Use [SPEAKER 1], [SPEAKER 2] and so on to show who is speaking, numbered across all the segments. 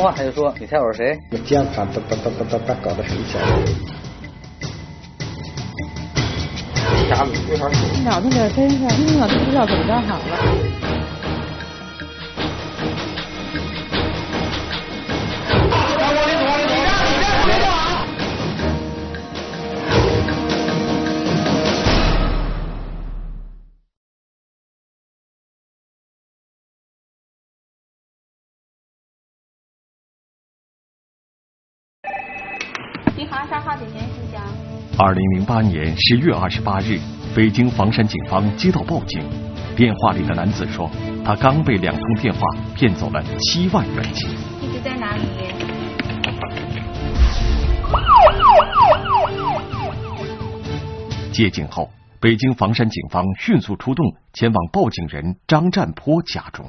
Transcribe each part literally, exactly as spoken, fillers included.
[SPEAKER 1] 话，他就说你猜我是谁？
[SPEAKER 2] 我键盘哒哒哒哒哒哒搞得很响。家里没法说。
[SPEAKER 3] 脑子在身上，听了都不知道怎么着好了。
[SPEAKER 4] 你好，三号警员信箱。
[SPEAKER 5] 二零零八年十月二十八日，北京房山警方接到报警，电话里的男子说，他刚被两通电话骗走了七万元钱。
[SPEAKER 4] 地址在哪里？
[SPEAKER 5] 接警后，北京房山警方迅速出动，前往报警人张占坡家中。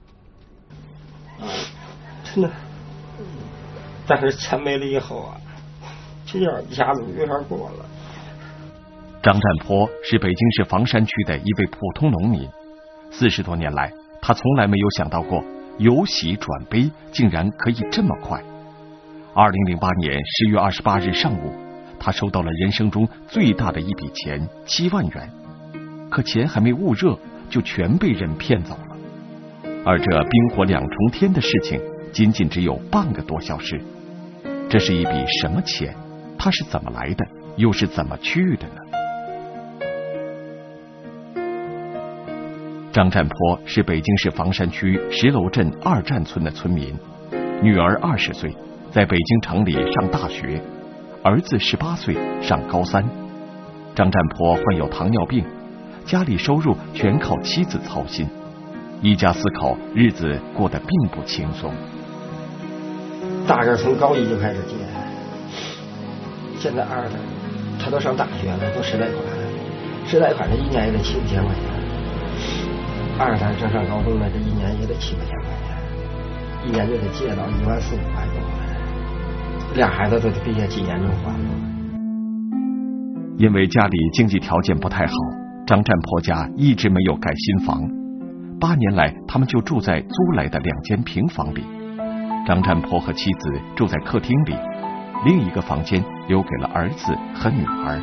[SPEAKER 2] 真的，但是钱没了以后啊，这样一下子没法过了。
[SPEAKER 5] 张占坡是北京市房山区的一位普通农民，四十多年来，他从来没有想到过由喜转悲竟然可以这么快。二零零八年十月二十八日上午，他收到了人生中最大的一笔钱七万元，可钱还没捂热，就全被人骗走了。而这冰火两重天的事情，仅仅只有半个多小时。这是一笔什么钱？它是怎么来的？又是怎么去的呢？张占坡是北京市房山区石楼镇二站村的村民，女儿二十岁，在北京城里上大学，儿子十八岁，上高三。张占坡患有糖尿病，家里收入全靠妻子操心，一家四口日子过得并不轻松。
[SPEAKER 2] 大人从高一就开始借，现在二的他都上大学了，都十来款，十来款这一年也得七五千块钱。二代正上高中呢，这一年也得七八千块钱，一年就得借到一万四五块多，俩孩子都得毕业几年就还了。
[SPEAKER 5] 因为家里经济条件不太好，张占坡家一直没有盖新房，八年来他们就住在租来的两间平房里。张占坡和妻子住在客厅里，另一个房间留给了儿子和女儿。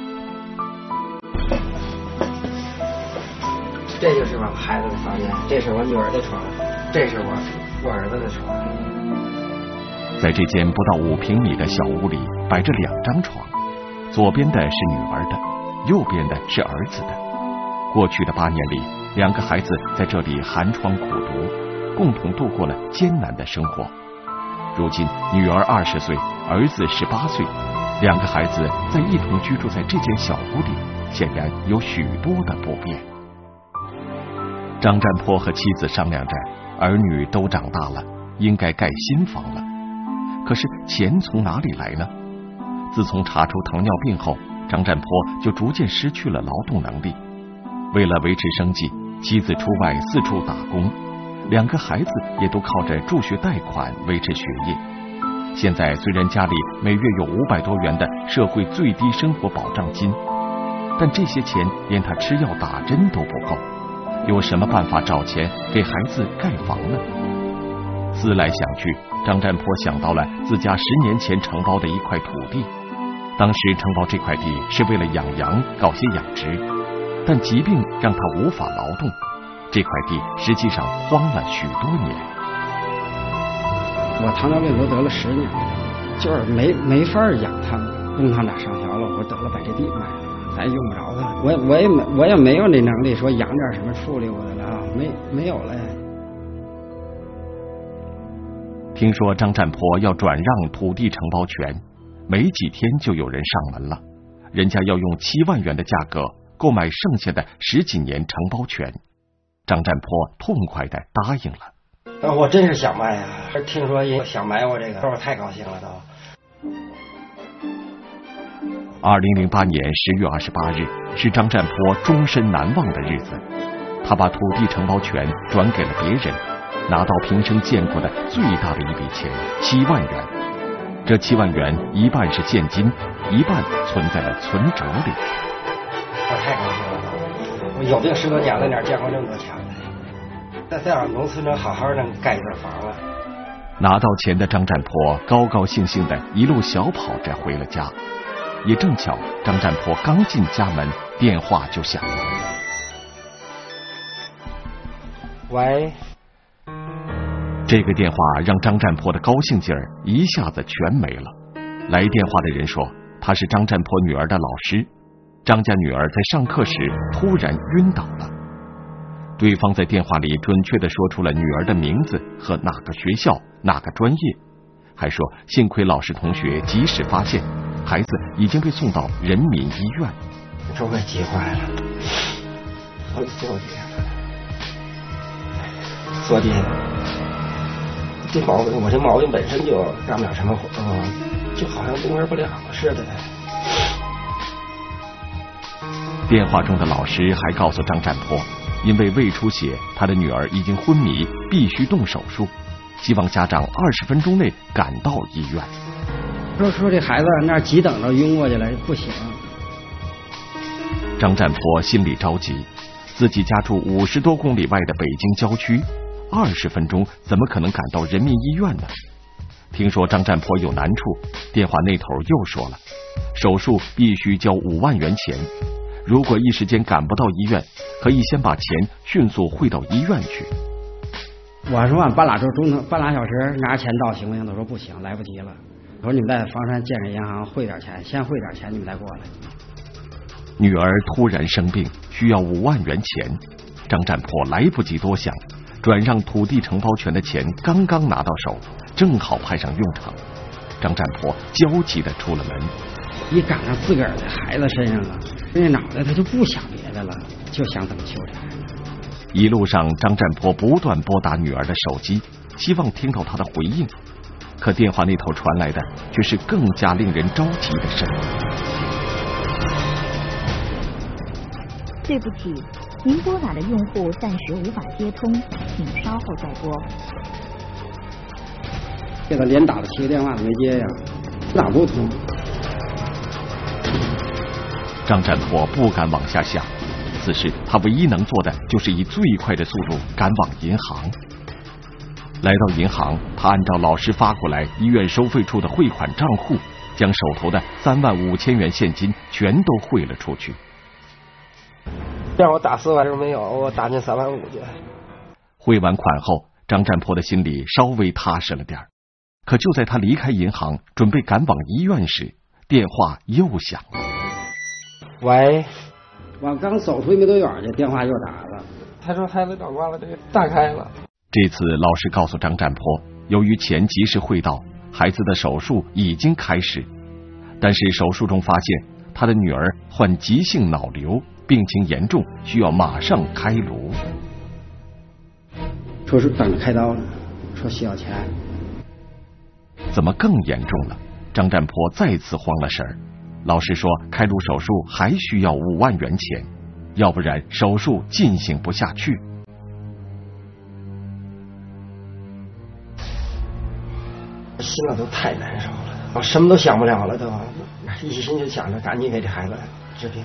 [SPEAKER 2] 这就是我孩子的房间，这是我女儿的床，这是我我儿子的床。
[SPEAKER 5] 在这间不到五平米的小屋里，摆着两张床，左边的是女儿的，右边的是儿子的。过去的八年里，两个孩子在这里寒窗苦读，共同度过了艰难的生活。如今女儿二十岁，儿子十八岁，两个孩子在一同居住在这间小屋里，显然有许多的不便。张占坡和妻子商量着，儿女都长大了，应该盖新房了。可是钱从哪里来呢？自从查出糖尿病后，张占坡就逐渐失去了劳动能力。为了维持生计，妻子出外四处打工，两个孩子也都靠着助学贷款维持学业。现在虽然家里每月有五百多元的社会最低生活保障金，但这些钱连他吃药打针都不够，有什么办法找钱给孩子盖房呢？思来想去，张占坡想到了自家十年前承包的一块土地。当时承包这块地是为了养羊，搞些养殖，但疾病让他无法劳动，这块地实际上荒了许多年。
[SPEAKER 2] 我糖尿病都得了十年，就是没没法养它们，供它俩上学了，我得了把这地卖了，咱用不着它了。我我也没我也没有那能力说养点什么处理我的了，没没有了。
[SPEAKER 5] 听说张占坡要转让土地承包权，没几天就有人上门了，人家要用七万元的价格购买剩下的十几年承包权。张占坡痛快地答应了。
[SPEAKER 2] 我真是想卖啊！听说也想买我这个，我太高兴了都。
[SPEAKER 5] 二零零八年十月二十八日是张占坡终身难忘的日子，他把土地承包权转给了别人，拿到平生见过的最大的一笔钱七万元。这七万元一半是现金，一半存在了存折里。
[SPEAKER 2] 我太高兴了！我有病十多年了，哪见过这么多钱？再再让农村能好好能盖一栋房了。
[SPEAKER 5] 拿到钱的张占婆高高兴兴的一路小跑着回了家，也正巧张占婆刚进家门，电话就响了。
[SPEAKER 2] 喂。
[SPEAKER 5] 这个电话让张占婆的高兴劲儿一下子全没了。来电话的人说他是张占婆女儿的老师，张家女儿在上课时突然晕倒了。对方在电话里准确地说出了女儿的名字和哪个学校哪个专业，还说幸亏老师同学及时发现，孩子已经被送到人民医院。
[SPEAKER 2] 这我急坏了，我昨天昨天这毛病，我这毛病本身就干不了什么活，就好像动弹不了似的。
[SPEAKER 5] 电话中的老师还告诉张占婆，因为胃出血，他的女儿已经昏迷，必须动手术，希望家长二十分钟内赶到医院。
[SPEAKER 1] 说说这孩子那儿急等着晕过去了，不行。
[SPEAKER 5] 张占婆心里着急，自己家住五十多公里外的北京郊区，二十分钟怎么可能赶到人民医院呢？听说张占婆有难处，电话那头又说了，手术必须交五万元钱，如果一时间赶不到医院，可以先把钱迅速汇到医院去。
[SPEAKER 1] 我说半拉钟钟半拉小时拿钱到行不行？他说不行，来不及了。我说你们在房山建设银行汇点钱，先汇点钱，你们再过来。
[SPEAKER 5] 女儿突然生病，需要五万元钱，张占婆来不及多想，转让土地承包权的钱刚刚拿到手，正好派上用场。张占婆焦急地出了门，
[SPEAKER 1] 一赶上自个儿的孩子身上了，那脑袋他就不想别的了，就想怎么救这孩子。
[SPEAKER 5] 一路上，张占婆不断拨打女儿的手机，希望听到她的回应，可电话那头传来的却是更加令人着急的声音。
[SPEAKER 6] 对不起，您拨打的用户暂时无法接通，请稍后再拨。
[SPEAKER 1] 给他连打了七个电话都没接呀，打不通。
[SPEAKER 5] 张占婆不敢往下想，此时他唯一能做的就是以最快的速度赶往银行。来到银行，他按照老师发过来医院收费处的汇款账户，将手头的三万五千元现金全都汇了出去。
[SPEAKER 2] 让我打四万没有，我打进三万五去。
[SPEAKER 5] 汇完款后，张占婆的心里稍微踏实了点儿。可就在他离开银行准备赶往医院时，电话又响了。
[SPEAKER 2] 喂，
[SPEAKER 1] 我刚走出去没多远去，电话又打了。
[SPEAKER 2] 他说孩子长挂了，这个打开了。
[SPEAKER 5] 这次老师告诉张占婆，由于钱及时汇到，孩子的手术已经开始，但是手术中发现他的女儿患急性脑瘤，病情严重，需要马上开颅。
[SPEAKER 1] 说是等着开刀呢，说需要钱。
[SPEAKER 5] 怎么更严重了？张占婆再次慌了神儿。老师说开颅手术还需要五万元钱，要不然手术进行不下去。
[SPEAKER 2] 心里都太难受了，我什么都想不了了，都一心就想着赶紧给这孩子治病。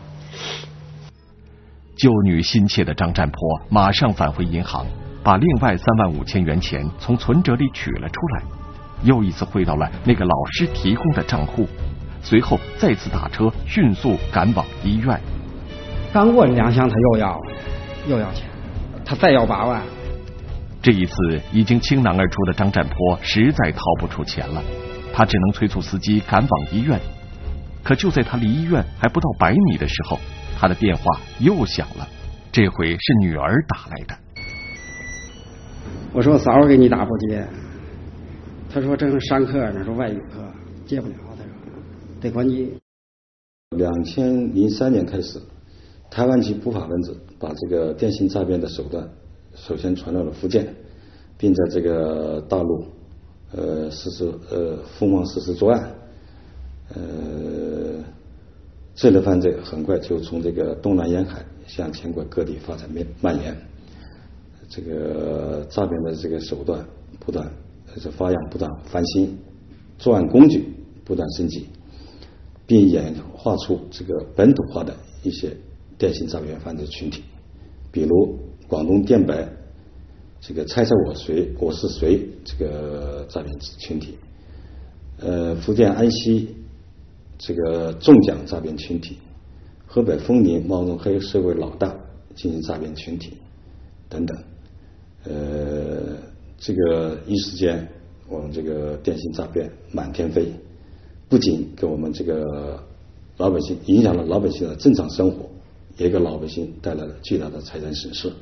[SPEAKER 5] 救女心切的张占婆马上返回银行，把另外三万五千元钱从存折里取了出来，又一次汇到了那个老师提供的账户，随后再次打车迅速赶往医院。
[SPEAKER 1] 刚过两箱他又要又要钱，他再要八万。
[SPEAKER 5] 这一次已经倾囊而出的张占婆实在掏不出钱了，他只能催促司机赶往医院。可就在他离医院还不到百米的时候，他的电话又响了，这回是女儿打来的。
[SPEAKER 1] 我说嫂儿给你打不接，他说正上课呢，说外语课接不了，他说得关机。
[SPEAKER 7] 两千零三年开始，台湾籍不法分子把这个电信诈骗的手段首先传到了福建，并在这个大陆呃实施呃疯狂实施作案，呃这类犯罪很快就从这个东南沿海向全国各地发展蔓延，这个诈骗的这个手段不断这花样不断翻新，作案工具不断升级，并演化出这个本土化的一些电信诈骗犯罪群体，比如广东电白这个猜猜我谁我是谁这个诈骗群体，呃，福建安溪这个中奖诈骗群体，河北丰宁冒充黑社会老大进行诈骗群体等等，呃，这个一时间我们这个电信诈骗满天飞，不仅给我们这个老百姓影响了老百姓的正常生活，也给老百姓带来了巨大的财产损失。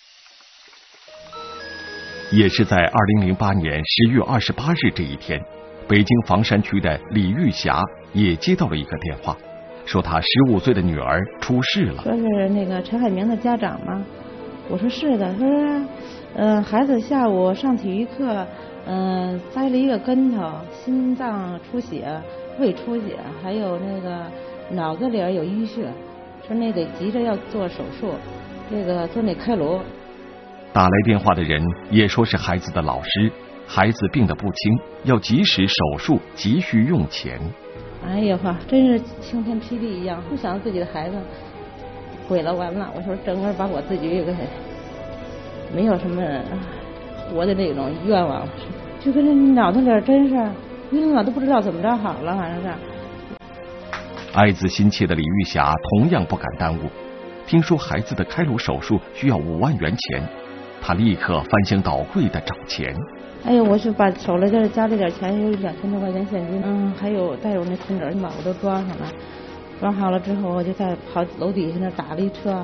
[SPEAKER 5] 也是在二零零八年十月二十八日这一天，北京房山区的李玉霞也接到了一个电话，说她十五岁的女儿出事了。
[SPEAKER 3] 说是那个陈海明的家长吗？我说是的。他说，呃，孩子下午上体育课，嗯、呃，栽了一个跟头，心脏出血、胃出血，还有那个脑子里有淤血，说那得急着要做手术，这个做那开颅。
[SPEAKER 5] 打来电话的人也说是孩子的老师，孩子病得不轻，要及时手术，急需用钱。
[SPEAKER 3] 哎呀呵，真是晴天霹雳一样，不想自己的孩子毁了完了。我说整个把我自己给没有什么活的那种愿望，就跟这脑子里真是晕了，都不知道怎么着好了，反正是。
[SPEAKER 5] 爱子心切的李玉霞同样不敢耽误，听说孩子的开颅手术需要五万元钱。他立刻翻箱倒柜的找钱。
[SPEAKER 3] 哎呦，我是把手里这家里点钱有两千多块钱现金，嗯，还有带有那存折嘛，我都装上了。装好了之后，我就在跑楼底下那打了一车。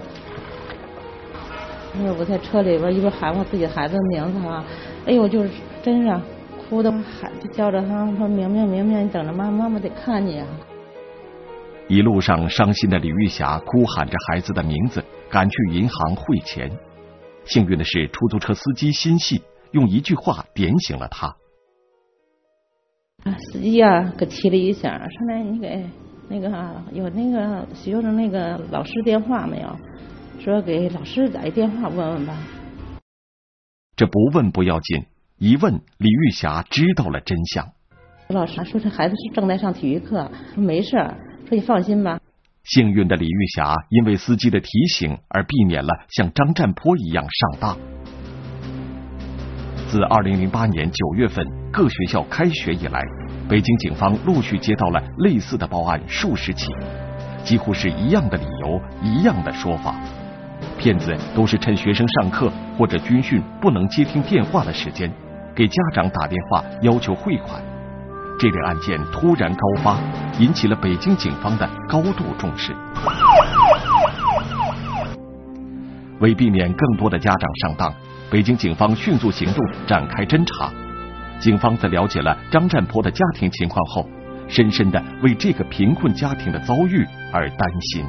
[SPEAKER 3] 那我在车里边一边喊我自己孩子的名字啊，哎呦，就是真是哭的喊，就叫着他说明明明明，你等着妈妈妈得看你啊。
[SPEAKER 5] 一路上伤心的李玉霞哭喊着孩子的名字，赶去银行汇钱。幸运的是，出租车司机心细，用一句话点醒了他。
[SPEAKER 3] 啊，司机啊，给提了一下，说来你给那个有那个学生那个老师电话没有？说给老师打一电话问问吧。
[SPEAKER 5] 这不问不要紧，一问李玉霞知道了真相。
[SPEAKER 3] 老师说这孩子是正在上体育课，说没事，说你放心吧。
[SPEAKER 5] 幸运的李玉霞因为司机的提醒而避免了像张占坡一样上当。自二零零八年九月份各学校开学以来，北京警方陆续接到了类似的报案数十起，几乎是一样的理由，一样的说法。骗子都是趁学生上课或者军训不能接听电话的时间，给家长打电话要求汇款。这类案件突然高发，引起了北京警方的高度重视。为避免更多的家长上当，北京警方迅速行动，展开侦查。警方在了解了张占坡的家庭情况后，深深地为这个贫困家庭的遭遇而担心。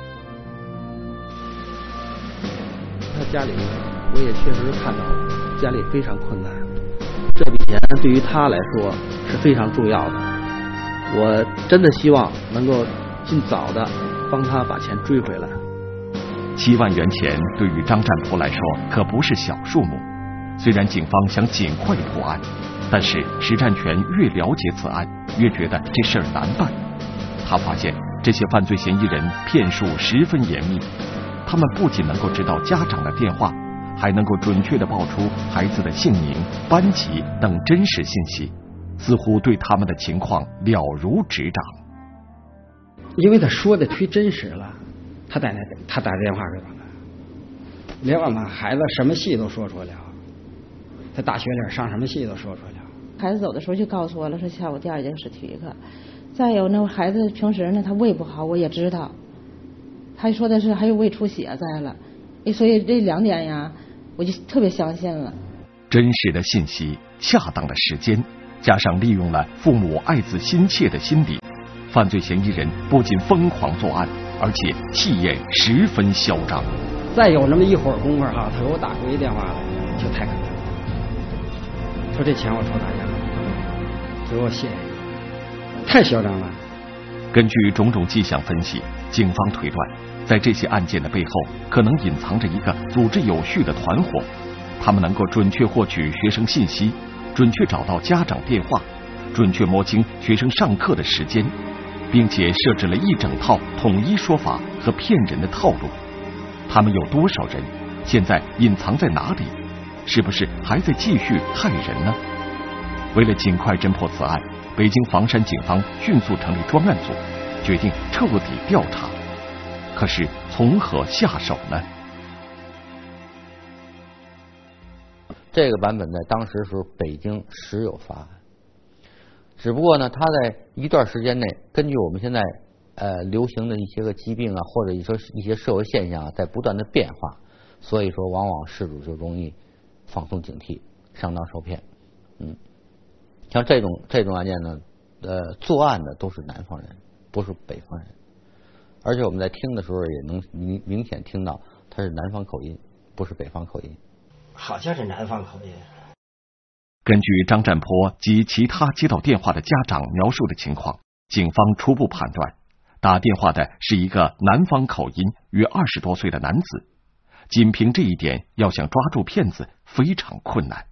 [SPEAKER 8] 他家里我也确实看到了，家里非常困难，这笔钱对于他来说是非常重要的。我真的希望能够尽早的帮他把钱追回来。
[SPEAKER 5] 七万元钱对于张占坡来说可不是小数目。虽然警方想尽快破案，但是石占全越了解此案，越觉得这事儿难办。他发现这些犯罪嫌疑人骗术十分严密，他们不仅能够知道家长的电话，还能够准确地报出孩子的姓名、班级等真实信息，似乎对他们的情况了如指掌。
[SPEAKER 1] 因为他说的忒真实了，他打他打电话给我们，连我们孩子什么戏都说出来了，在大学里上什么戏都说出来了。
[SPEAKER 3] 孩子走的时候就告诉我了，说下午第二节是体育课。再有呢，孩子平时呢他胃不好，我也知道，他说的是还有胃出血在了，所以这两点呀，我就特别相信了。
[SPEAKER 5] 真实的信息，恰当的时间，加上利用了父母爱子心切的心理，犯罪嫌疑人不仅疯狂作案，而且气焰十分嚣张。
[SPEAKER 1] 再有那么一会儿功夫哈，他给我打过一电话来，就太可能了。说这钱我抽大家，给我谢，太嚣张了。
[SPEAKER 5] 根据种种迹象分析，警方推断，在这些案件的背后，可能隐藏着一个组织有序的团伙。他们能够准确获取学生信息，准确找到家长电话，准确摸清学生上课的时间，并且设置了一整套统一说法和骗人的套路。他们有多少人？现在隐藏在哪里？ 是不是还在继续害人呢？为了尽快侦破此案，北京房山警方迅速成立专案组，决定彻底调查。可是从何下手呢？
[SPEAKER 9] 这个版本在当时时候北京时有发案，只不过呢，它在一段时间内，根据我们现在呃流行的一些个疾病啊，或者一些一些社会现象啊，在不断的变化，所以说往往事主就容易放松警惕，上当受骗。嗯，像这种这种案件呢，呃，作案的都是南方人，不是北方人，而且我们在听的时候也能明明显听到他是南方口音，不是北方口音。
[SPEAKER 2] 好像是南方口音。
[SPEAKER 5] 根据张占坡及其他接到电话的家长描述的情况，警方初步判断，打电话的是一个南方口音约二十多岁的男子。仅凭这一点，要想抓住骗子非常困难。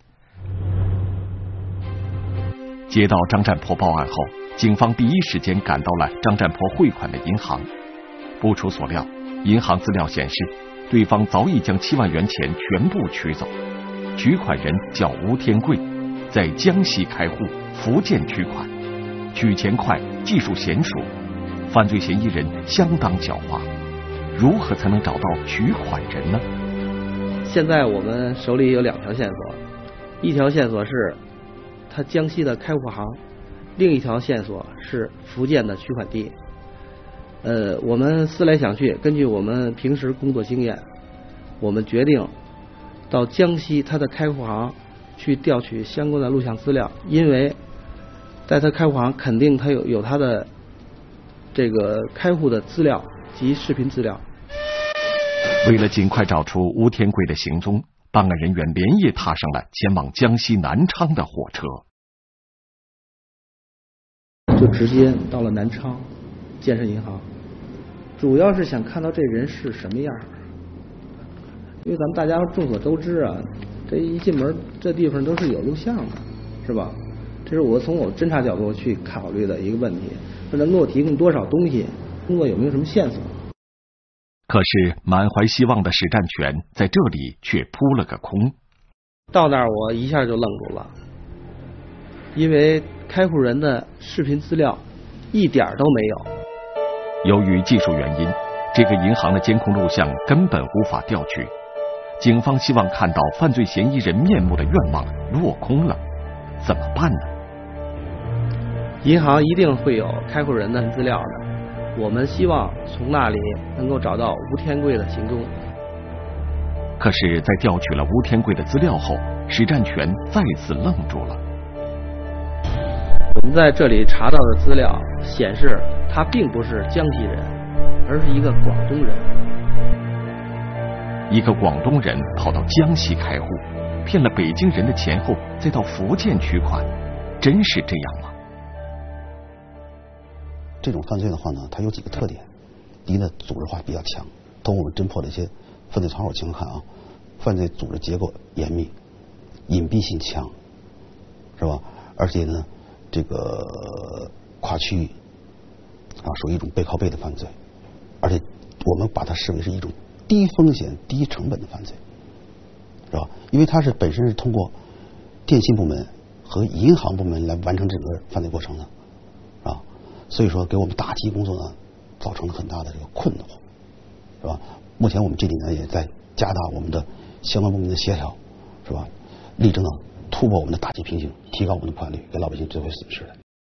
[SPEAKER 5] 接到张占坡报案后，警方第一时间赶到了张占坡汇款的银行。不出所料，银行资料显示，对方早已将七万元钱全部取走。取款人叫吴天贵，在江西开户，福建取款，取钱快，技术娴熟，犯罪嫌疑人相当狡猾。如何才能找到取款人呢？
[SPEAKER 8] 现在我们手里有两条线索，一条线索是他江西的开户行，另一条线索是福建的取款地。呃，我们思来想去，根据我们平时工作经验，我们决定到江西他的开户行去调取相关的录像资料，因为在他开户行肯定他有有他的这个开户的资料及视频资料。
[SPEAKER 5] 为了尽快找出吴天贵的行踪，办案人员连夜踏上了前往江西南昌的火车，
[SPEAKER 8] 就直接到了南昌建设银行，主要是想看到这人是什么样。因为咱们大家众所周知啊，这一进门这地方都是有录像的，是吧？这是我从我侦查角度去考虑的一个问题，说能给我提供多少东西，工作有没有什么线索。
[SPEAKER 5] 可是满怀希望的史占全在这里却扑了个空。
[SPEAKER 8] 到那儿我一下就愣住了，因为开户人的视频资料一点都没有。
[SPEAKER 5] 由于技术原因，这个银行的监控录像根本无法调取。警方希望看到犯罪嫌疑人面目的愿望落空了，怎么办呢？
[SPEAKER 8] 银行一定会有开户人的资料的，我们希望从那里能够找到吴天贵的行踪。
[SPEAKER 5] 可是，在调取了吴天贵的资料后，史占全再次愣住了。
[SPEAKER 8] 我们在这里查到的资料显示，他并不是江西人，而是一个广东人。
[SPEAKER 5] 一个广东人跑到江西开户，骗了北京人的钱后，再到福建取款，真是这样吗？
[SPEAKER 10] 这种犯罪的话呢，它有几个特点。第一呢，组织化比较强。从我们侦破的一些犯罪团伙情况看啊，犯罪组织结构严密，隐蔽性强，是吧？而且呢，这个跨区域啊，属于一种背靠背的犯罪，而且我们把它视为是一种低风险、低成本的犯罪，是吧？因为它是本身是通过电信部门和银行部门来完成整个犯罪过程的，啊，所以说给我们打击工作呢造成了很大的这个困惑，是吧？目前我们这里呢也在加大我们的相关部门的协调，是吧？力争呢突破我们的打击瓶颈，提高我们的破案率，给老百姓追回损失的。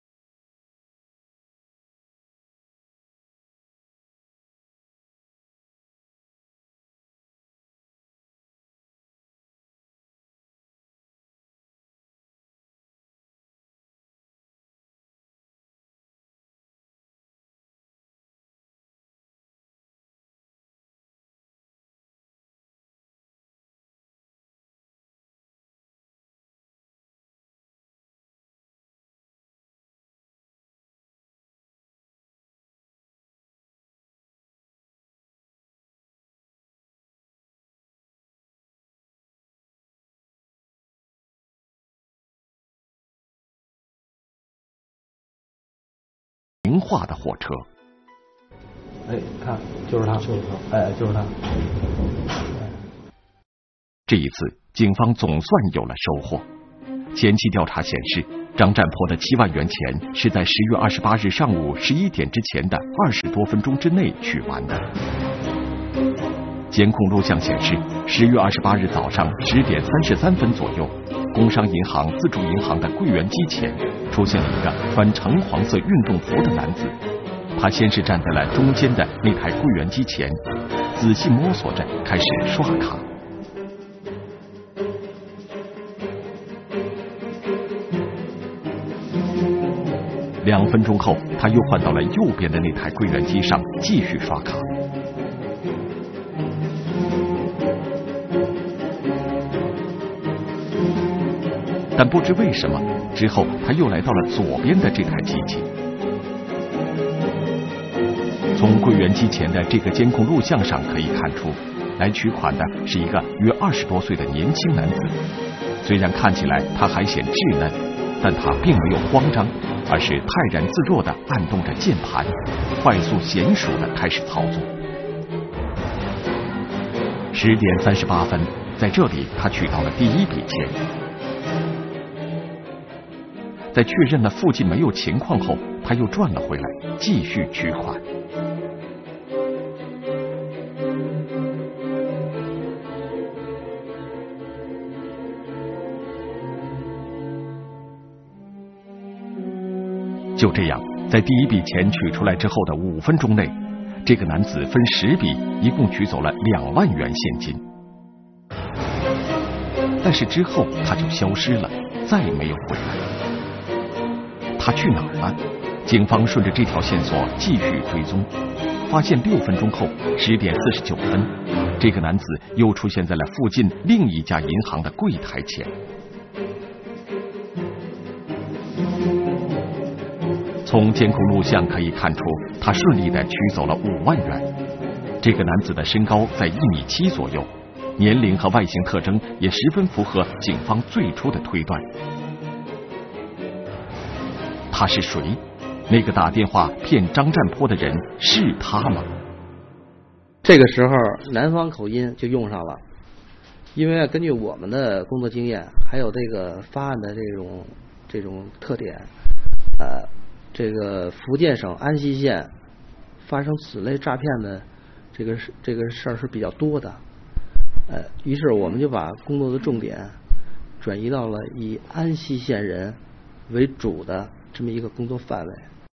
[SPEAKER 5] 明化的火车。
[SPEAKER 8] 哎，看，就是他，就是他，哎，就是他。
[SPEAKER 5] 这一次， 警方总算有了收获。前期调查显示，张占坡的七万元钱是在十月二十八日上午十一点之前的二十多分钟之内取完的。监控录像显示，十月二十八日早上十点三十三分左右，工商银行自助银行的柜员机前出现了一个穿橙黄色运动服的男子。他先是站在了中间的那台柜员机前，仔细摸索着开始刷卡。两分钟后，他又换到了右边的那台柜员机上继续刷卡。但不知为什么，之后他又来到了左边的这台机器。从柜员机前的这个监控录像上可以看出，来取款的是一个约二十多岁的年轻男子。虽然看起来他还显稚嫩，但他并没有慌张，而是泰然自若地按动着键盘，快速娴熟地开始操作。十点三十八分，在这里他取到了第一笔钱。在确认了附近没有情况后，他又转了回来，继续取款。就这样，在第一笔钱取出来之后的五分钟内，这个男子分十笔，一共取走了两万元现金。但是之后他就消失了，再没有回来。他去哪儿了？警方顺着这条线索继续追踪，发现六分钟后，十点四十九分，这个男子又出现在了附近另一家银行的柜台前。从监控录像可以看出，他顺利地取走了五万元。这个男子的身高在一米七左右，年龄和外形特征也十分符合警方最初的推断。他是谁？那个打电话骗张占坡的人是他吗？
[SPEAKER 8] 这个时候南方口音就用上了，因为根据我们的工作经验，还有这个发案的这种这种特点，呃，这个福建省安溪县发生此类诈骗的这个这个事儿是比较多的，呃，于是我们就把工作的重点转移到了以安溪县人为主的这么一个工作范围。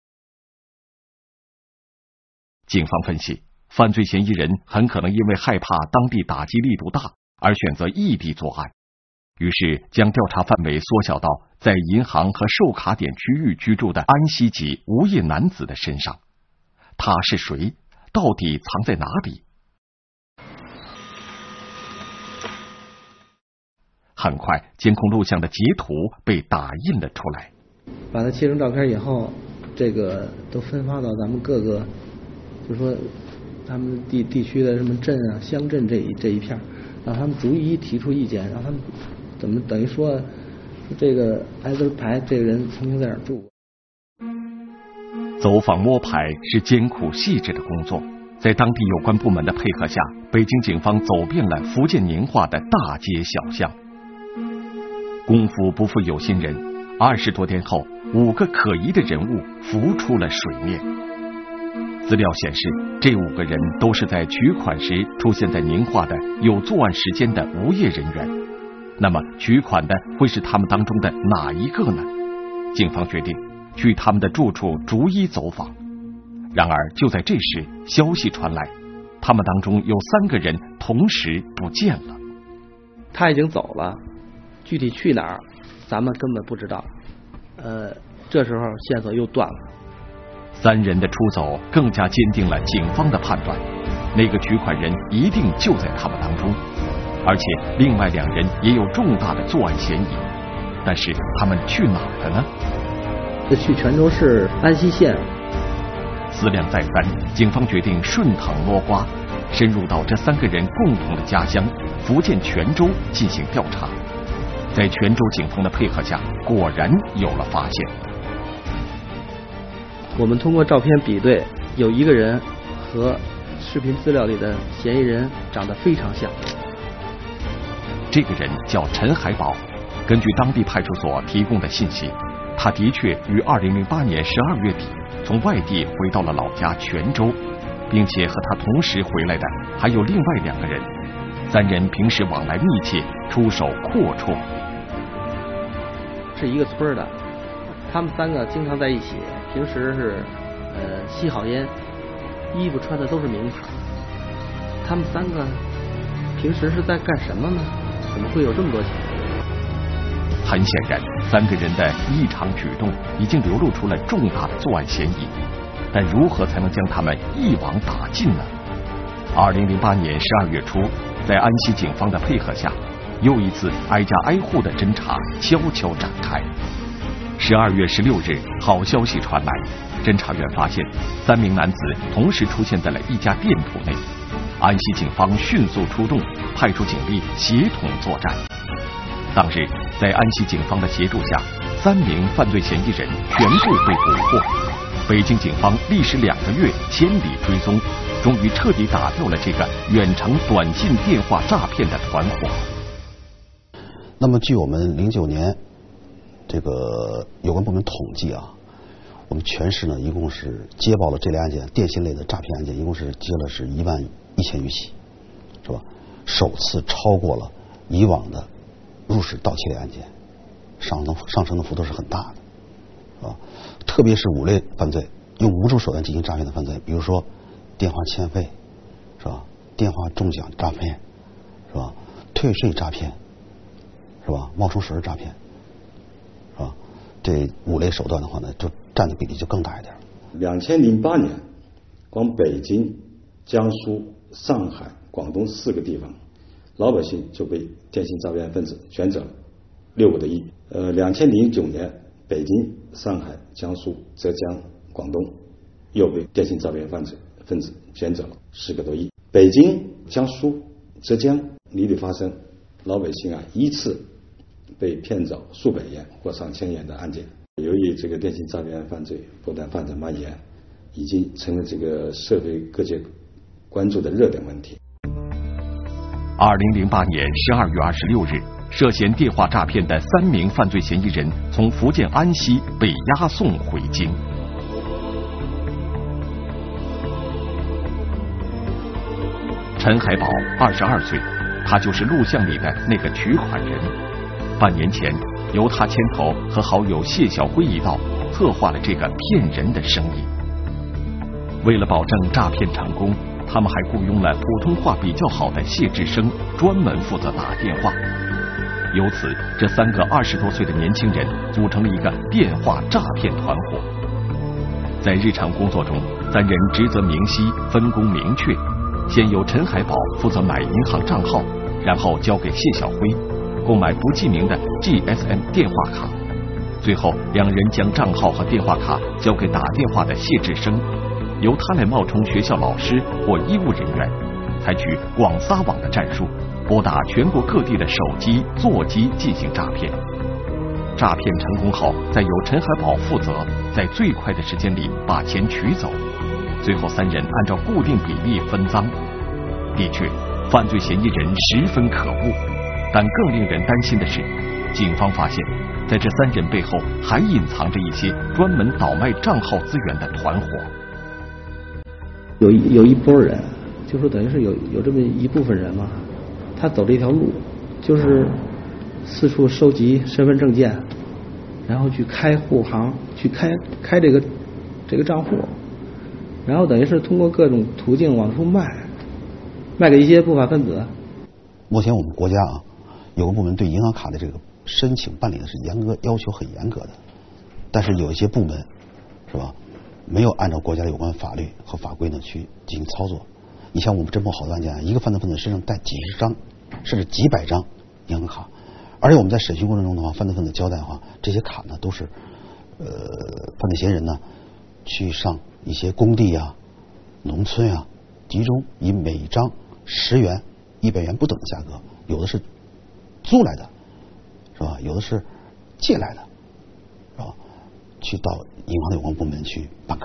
[SPEAKER 5] 警方分析，犯罪嫌疑人很可能因为害怕当地打击力度大而选择异地作案，于是将调查范围缩小到在银行和售卡点区域居住的安溪籍无业男子的身上。他是谁？到底藏在哪里？很快，监控录像的截图被打印了出来。
[SPEAKER 8] 把它切成照片以后，这个都分发到咱们各个，就是说他们地地区的什么镇啊、乡镇这一这一片，让他们逐一提出意见，让他们怎么等于说这个挨个牌，这个人曾经在哪儿住过。
[SPEAKER 5] 走访摸排是艰苦细致的工作，在当地有关部门的配合下，北京警方走遍了福建宁化的大街小巷。功夫不负有心人，二十多天后，五个可疑的人物浮出了水面。资料显示，这五个人都是在取款时出现在宁化的有作案时间的无业人员。那么，取款的会是他们当中的哪一个呢？警方决定去他们的住处逐一走访。然而，就在这时，消息传来，他们当中有三个人同时不见了。
[SPEAKER 8] 他已经走了，具体去哪儿，咱们根本不知道。呃，这时候线索又断了。
[SPEAKER 5] 三人的出走更加坚定了警方的判断，那个取款人一定就在他们当中，而且另外两人也有重大的作案嫌疑。但是他们去哪儿了呢？
[SPEAKER 8] 去泉州市安溪县。
[SPEAKER 5] 思量再三，警方决定顺藤摸瓜，深入到这三个人共同的家乡福建泉州进行调查。在泉州警方的配合下，果然有了发现。
[SPEAKER 8] 我们通过照片比对，有一个人和视频资料里的嫌疑人长得非常像。
[SPEAKER 5] 这这个人叫陈海宝。根据当地派出所提供的信息，他的确于二零零八年十二月底从外地回到了老家泉州，并且和他同时回来的还有另外两个人。三人平时往来密切，出手阔绰。
[SPEAKER 8] 是一个村的，他们三个经常在一起，平时是呃吸好烟，衣服穿的都是名牌。他们三个平时是在干什么呢？怎么会有这么多钱？
[SPEAKER 5] 很显然，三个人的异常举动已经流露出了重大的作案嫌疑，但如何才能将他们一网打尽呢？二零零八年十二月初，在安溪警方的配合下，又一次挨家挨户的侦查悄悄展开。十二月十六日，好消息传来，侦查员发现三名男子同时出现在了一家店铺内。安溪警方迅速出动，派出警力协同作战。当日，在安溪警方的协助下，三名犯罪嫌疑人全部被捕获。北京警方历时两个月千里追踪，终于彻底打掉了这个远程短信电话诈骗的团伙。
[SPEAKER 10] 那么，据我们零九年这个有关部门统计啊，我们全市呢一共是接报了这类案件，电信类的诈骗案件，一共是接了是一万一千余起，是吧？首次超过了以往的入室盗窃类案件，上升上升的幅度是很大的，啊，特别是五类犯罪，用无数手段进行诈骗的犯罪，比如说电话欠费，是吧？电话中奖诈骗，是吧？退税诈骗，是吧？冒充熟人诈骗，是吧？这五类手段的话呢，就占的比例就更大一点。
[SPEAKER 7] 两千零八年，光北京、江苏、上海、广东四个地方，老百姓就被电信诈骗分子卷走了六个多亿。呃，两千零九年，北京、上海、江苏、浙江、广东又被电信诈骗分子分子卷走了十个多亿。北京、江苏、浙江屡屡发生老百姓啊依次被骗走数百元或上千元的案件。由于这个电信诈骗犯罪不断发展蔓延，已经成了这个社会各界关注的热点问题。
[SPEAKER 5] 二零零八年十二月二十六日，涉嫌电话诈骗的三名犯罪嫌疑人从福建安溪被押送回京。陈海宝二十二岁，他就是录像里的那个取款人。半年前，由他牵头和好友谢小辉一道策划了这个骗人的生意。为了保证诈骗成功，他们还雇佣了普通话比较好的谢志生，专门负责打电话。由此，这三个二十多岁的年轻人组成了一个电话诈骗团伙。在日常工作中，三人职责明晰，分工明确。先由陈海宝负责买银行账号，然后交给谢小辉购买不记名的 G S M 电话卡。最后，两人将账号和电话卡交给打电话的谢志生，由他来冒充学校老师或医务人员，采取广撒网的战术，拨打全国各地的手机、座机进行诈骗。诈骗成功后，再由陈海宝负责在最快的时间里把钱取走。最后三人按照固定比例分赃。的确，犯罪嫌疑人十分可恶，但更令人担心的是，警方发现在这三人背后还隐藏着一些专门倒卖账号资源的团伙。
[SPEAKER 8] 有一有一波人，就说等于是有有这么一部分人嘛，他走这条路，就是四处收集身份证件，然后去开户行，去开开这个这个账户，然后等于是通过各种途径往出卖，卖给一些不法分子。
[SPEAKER 10] 目前我们国家啊，有个部门对银行卡的这个申请办理的是严格要求很严格的，但是有一些部门是吧，没有按照国家的有关法律和法规呢去进行操作。你像我们侦破好多案件，一个犯罪分子身上带几十张甚至几百张银行卡，而且我们在审讯过程中的话，犯罪分子交代的话，这些卡呢都是呃犯罪嫌疑人呢去上一些工地啊、农村啊，集中以每张十元、一百元不等的价格，有的是租来的，是吧？有的是借来的，是吧？去到银行的有关部门去办卡，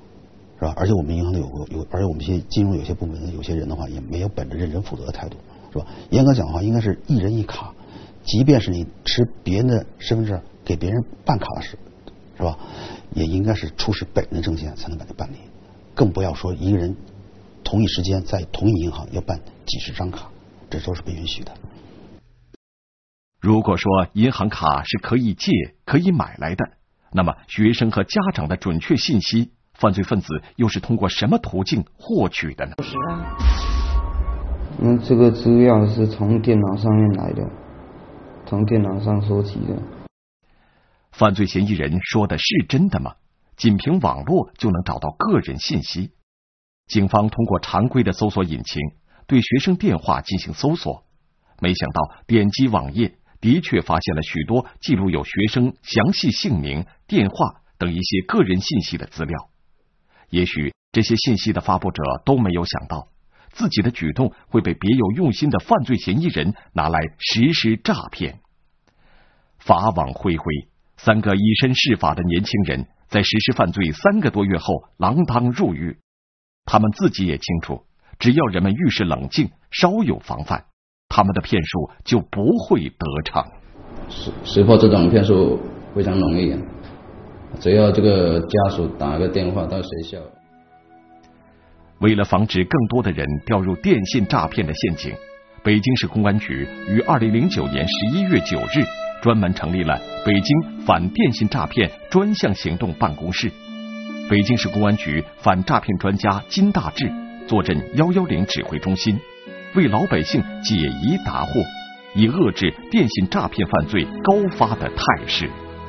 [SPEAKER 10] 是吧？而且我们银行的有有，而且我们一些金融有些部门有些人的话，也没有本着认真负责的态度， 是吧？严格讲的话，应该是一人一卡，即便是你持别人的身份证给别人办卡的时，是吧？也应该是出示本人的证件才能把它办理，更不要说一个人同一时间在同一银行要办几十张卡，这都是不允许的。
[SPEAKER 5] 如果说银行卡是可以借可以买来的，那么学生和家长的准确信息，犯罪分子又是通过什么途径获取的呢？
[SPEAKER 11] 是啊，那这个资料是从电脑上面来的，从电脑上收集的。
[SPEAKER 5] 犯罪嫌疑人说的是真的吗？仅凭网络就能找到个人信息？警方通过常规的搜索引擎对学生电话进行搜索，没想到点击网页的确发现了许多记录有学生详细姓名、电话等一些个人信息的资料。也许这些信息的发布者都没有想到，自己的举动会被别有用心的犯罪嫌疑人拿来实施诈骗。法网恢恢，三个以身试法的年轻人在实施犯罪三个多月后锒铛入狱。他们自己也清楚，只要人们遇事冷静，稍有防范，他们的骗术就不会得逞。
[SPEAKER 12] 识破这种骗术非常容易，只要这个家属打个电话到学校。
[SPEAKER 5] 为了防止更多的人掉入电信诈骗的陷阱，北京市公安局于二零零九年十一月九日专门成立了北京反电信诈骗专项行动办公室。北京市公安局反诈骗专家金大志坐镇一一零指挥中心，为老百姓解疑答惑，以遏制电信诈骗犯罪高发的态势。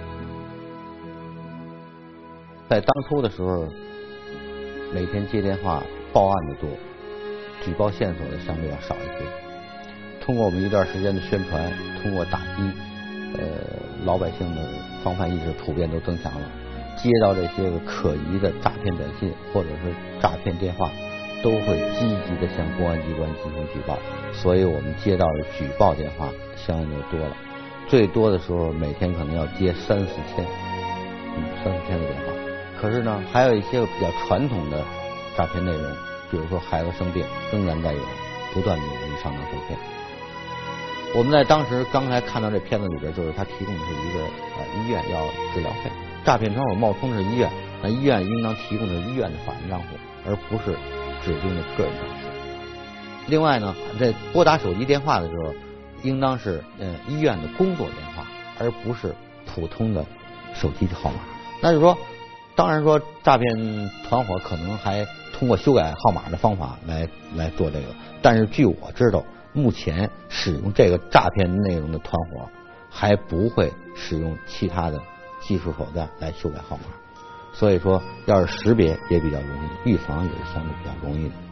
[SPEAKER 9] 在当初的时候，每天接电话报案的多，举报线索的相对要少一些。通过我们一段时间的宣传，通过打击，呃，老百姓的防范意识普遍都增强了。接到这些个可疑的诈骗短信或者是诈骗电话，都会积极的向公安机关进行举报，所以我们接到的举报电话相应就多了，最多的时候每天可能要接三四千，嗯，三四千的电话。可是呢，还有一些个比较传统的诈骗内容，比如说孩子生病，仍然在有不断的有人上当受骗。我们在当时刚才看到这片子里边，就是他提供的是一个呃医院要治疗费，诈骗团伙冒充的是医院，那医院应当提供的是医院的法人账户，而不是指定的个人账户。另外呢，在拨打手机电话的时候，应当是呃医院的工作电话，而不是普通的手机的号码。那就是说，当然说诈骗团伙可能还通过修改号码的方法来来做这个，但是据我知道，目前使用这个诈骗内容的团伙还不会使用其他的技术手段来修改号码，所以说要是识别也比较容易，预防也是相对比较容易的。